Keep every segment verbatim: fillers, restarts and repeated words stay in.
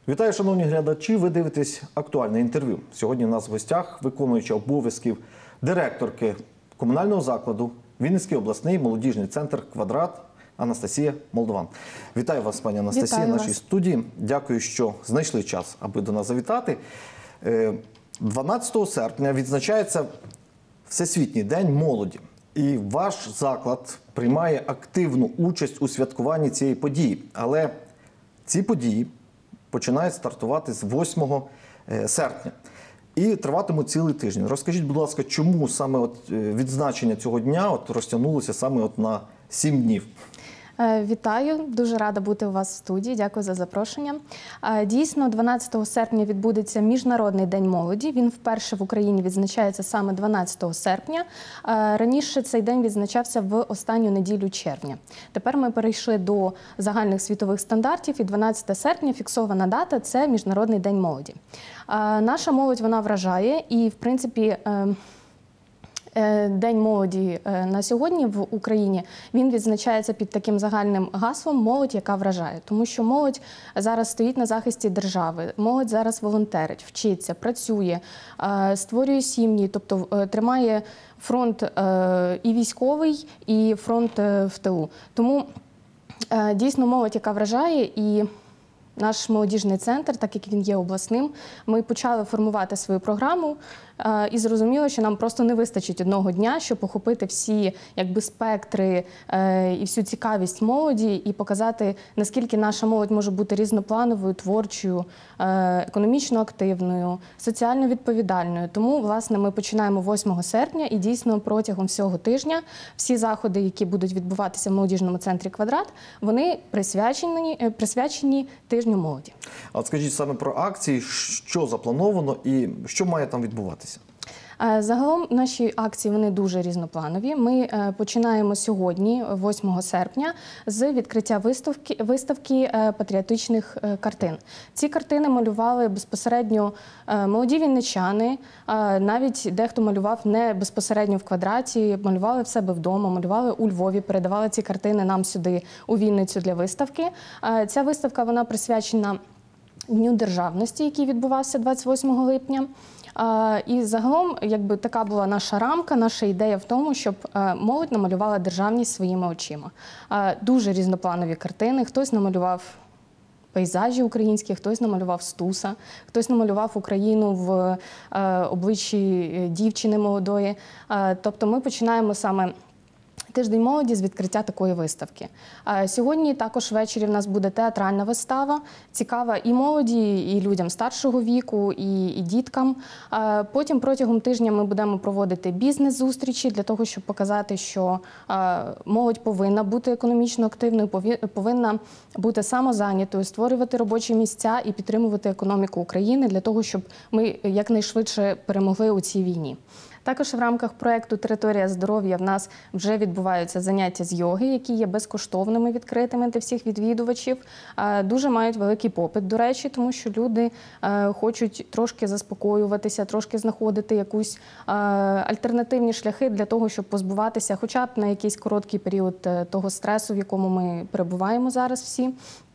Вітаю, шановні глядачі! Ви дивитесь актуальне інтерв'ю. Сьогодні у нас в гостях виконуюча обов'язків директорки комунального закладу Вінницький обласний молодіжний центр «Квадрат» Анастасія Молдован. Вітаю вас, пані Анастасія, в нашій вас. студії. Дякую, що знайшли час, аби до нас завітати. дванадцятого серпня відзначається Всесвітній день молоді. І ваш заклад приймає активну участь у святкуванні цієї події. Але ці події починають стартувати з восьмого серпня і триватимуть цілий тиждень. Розкажіть, будь ласка, чому саме от відзначення цього дня от розтягнулося саме от на сім днів? Вітаю, дуже рада бути у вас в студії, дякую за запрошення. Дійсно, дванадцятого серпня відбудеться Міжнародний день молоді. Він вперше в Україні відзначається саме дванадцятого серпня. Раніше цей день відзначався в останню неділю червня. Тепер ми перейшли до загальних світових стандартів, і дванадцятого серпня фіксована дата – це Міжнародний день молоді. Наша молодь, вона вражає і, в принципі, День молоді на сьогодні в Україні, він відзначається під таким загальним гаслом «Молодь, яка вражає». Тому що молодь зараз стоїть на захисті держави, молодь зараз волонтерить, вчиться, працює, створює сім'ї, тобто тримає фронт і військовий, і фронт в тилу. Тому дійсно молодь, яка вражає, і наш молодіжний центр, так як він є обласним, ми почали формувати свою програму і зрозуміло, що нам просто не вистачить одного дня, щоб охопити всі якби, спектри і всю цікавість молоді і показати, наскільки наша молодь може бути різноплановою, творчою, економічно активною, соціально відповідальною. Тому, власне, ми починаємо восьмого серпня і дійсно протягом всього тижня всі заходи, які будуть відбуватися в молодіжному центрі «Квадрат», вони присвячені, присвячені тижню молоді. А от скажіть саме про акції, що заплановано і що має там відбуватися? Загалом наші акції, вони дуже різнопланові. Ми починаємо сьогодні, восьмого серпня, з відкриття виставки, виставки патріотичних картин. Ці картини малювали безпосередньо молоді вінничани, навіть дехто малював не безпосередньо в «Квадраті», малювали в себе вдома, малювали у Львові, передавали ці картини нам сюди, у Вінницю, для виставки. Ця виставка, вона присвячена Дню державності, який відбувався двадцять восьмого липня. І загалом, якби така була наша рамка, наша ідея в тому, щоб молодь намалювала державність своїми очима. Дуже різнопланові картини. Хтось намалював пейзажі українські, хтось намалював Стуса, хтось намалював Україну в обличчі дівчини молодої. Тобто ми починаємо саме Тиждень молоді з відкриття такої виставки. Сьогодні також ввечері в нас буде театральна вистава, цікава і молоді, і людям старшого віку, і, і діткам. Потім протягом тижня ми будемо проводити бізнес-зустрічі для того, щоб показати, що молодь повинна бути економічно активною, повинна бути самозайнятою, створювати робочі місця і підтримувати економіку України для того, щоб ми якнайшвидше перемогли у цій війні. Також в рамках проєкту «Територія здоров'я» в нас вже відбуваються заняття з йоги, які є безкоштовними, відкритими для всіх відвідувачів. Дуже мають великий попит, до речі, тому що люди хочуть трошки заспокоюватися, трошки знаходити якусь альтернативні шляхи для того, щоб позбуватися хоча б на якийсь короткий період того стресу, в якому ми перебуваємо зараз всі.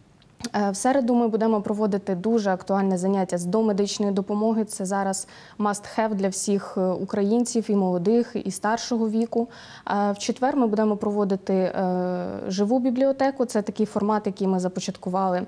В середу ми будемо проводити дуже актуальне заняття з домедичної допомоги. Це зараз must-have для всіх українців, і молодих, і старшого віку. В четвер ми будемо проводити живу бібліотеку. Це такий формат, який ми започаткували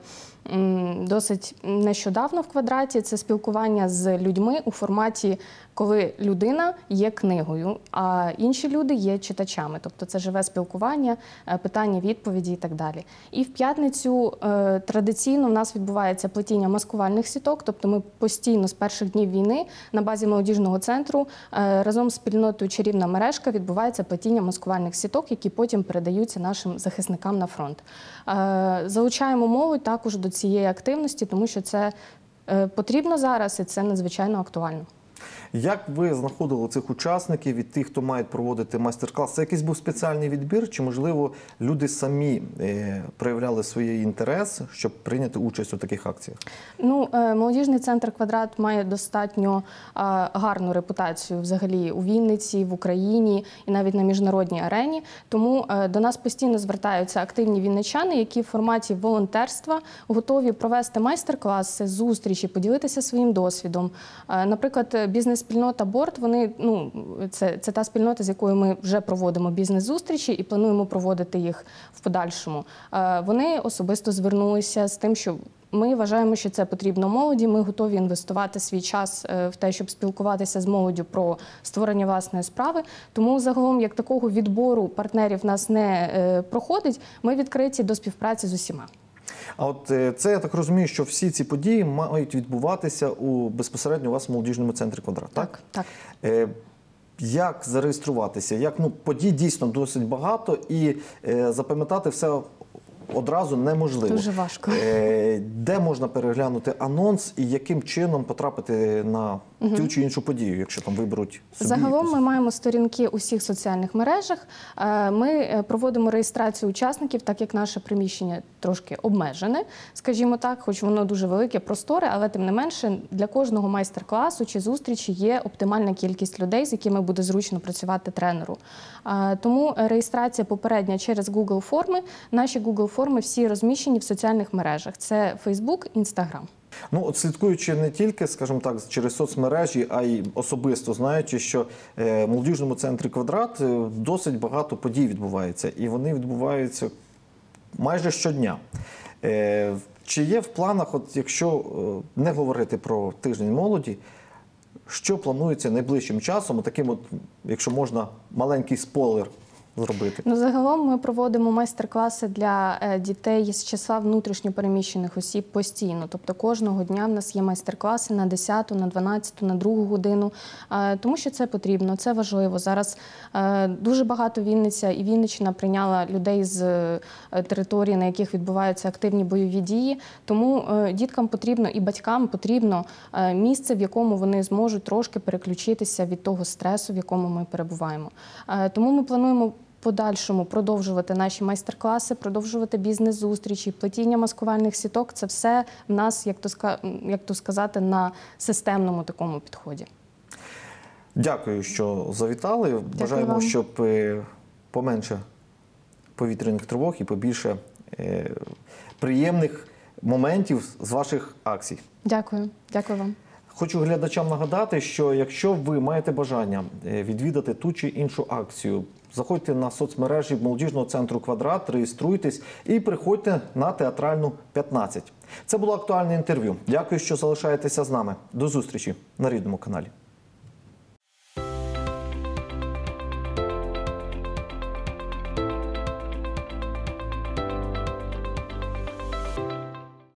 досить нещодавно в «Квадраті». Це спілкування з людьми у форматі, коли людина є книгою, а інші люди є читачами. Тобто це живе спілкування, питання, відповіді і так далі. І в п'ятницю традиційно в нас відбувається плетіння маскувальних сіток, тобто ми постійно з перших днів війни на базі молодіжного центру разом з спільнотою «Чарівна мережка» відбувається плетіння маскувальних сіток, які потім передаються нашим захисникам на фронт. Залучаємо молодь також до цієї активності, тому що це потрібно зараз і це надзвичайно актуально. Як ви знаходили цих учасників від тих, хто має проводити майстер-клас? Це якийсь був спеціальний відбір, чи, можливо, люди самі е, проявляли свій інтерес, щоб прийняти участь у таких акціях? Ну, е, молодіжний центр «Квадрат» має достатньо е, гарну репутацію взагалі у Вінниці, в Україні і навіть на міжнародній арені. Тому е, до нас постійно звертаються активні вінничани, які в форматі волонтерства готові провести майстер-класи, зустрічі, поділитися своїм досвідом. Е, наприклад, бізнес-спільнота «Борт», вони, ну, це, це та спільнота, з якою ми вже проводимо бізнес-зустрічі і плануємо проводити їх в подальшому. Е, вони особисто звернулися з тим, що ми вважаємо, що це потрібно молоді. Ми готові інвестувати свій час в те, щоб спілкуватися з молоддю про створення власної справи. Тому загалом, як такого відбору партнерів в нас не проходить, ми відкриті до співпраці з усіма. А от е, це, я так розумію, що всі ці події мають відбуватися у безпосередньо у вас в молодіжному центрі «Квадрат», так? Так, так. Е, як зареєструватися? Як, ну, подій дійсно досить багато і е, запам'ятати все одразу неможливо. Дуже важко. Е, де можна переглянути анонс і яким чином потрапити на угу. ту чи іншу подію, якщо там виберуть собі? Загалом якусь? ми маємо сторінки у всіх соціальних мережах. Ми проводимо реєстрацію учасників, так як наше приміщення трошки обмежене, скажімо так, хоч воно дуже велике, просторе, але тим не менше для кожного майстер-класу чи зустрічі є оптимальна кількість людей, з якими буде зручно працювати тренеру. Тому реєстрація попередня через Google форми. Наші Google форми всі розміщені в соціальних мережах. Це Facebook, Instagram. Ну, от слідкуючи не тільки, скажімо так, через соцмережі, а й особисто знаючи, що в молодіжному центрі «Квадрат» досить багато подій відбувається, і вони відбуваються майже щодня. Чи є в планах, от якщо не говорити про тиждень молоді, що планується найближчим часом, таким от, якщо можна, маленький спойлер зробити? Ну, загалом ми проводимо майстер-класи для дітей з числа внутрішньо переміщених осіб постійно. Тобто кожного дня в нас є майстер-класи на десяту, на дванадцяту, на другу годину, тому що це потрібно, це важливо. Зараз дуже багато Вінниця і Вінниччина прийняла людей з територій, на яких відбуваються активні бойові дії. Тому діткам потрібно і батькам потрібно місце, в якому вони зможуть трошки переключитися від того стресу, в якому ми перебуваємо. Тому ми плануємо подальшому продовжувати наші майстер-класи, продовжувати бізнес-зустрічі, плетіння маскувальних сіток. Це все в нас, як то, як то сказати, на системному такому підході. Дякую, що завітали. Дякую Бажаємо, вам. щоб поменше повітряних тривог і побільше приємних моментів з ваших акцій. Дякую. Дякую вам. Хочу глядачам нагадати, що якщо ви маєте бажання відвідати ту чи іншу акцію, заходьте на соцмережі молодіжного центру «Квадрат», реєструйтесь і приходьте на Театральну, п'ятнадцять. Це було актуальне інтерв'ю. Дякую, що залишаєтеся з нами. До зустрічі на Рідному каналі.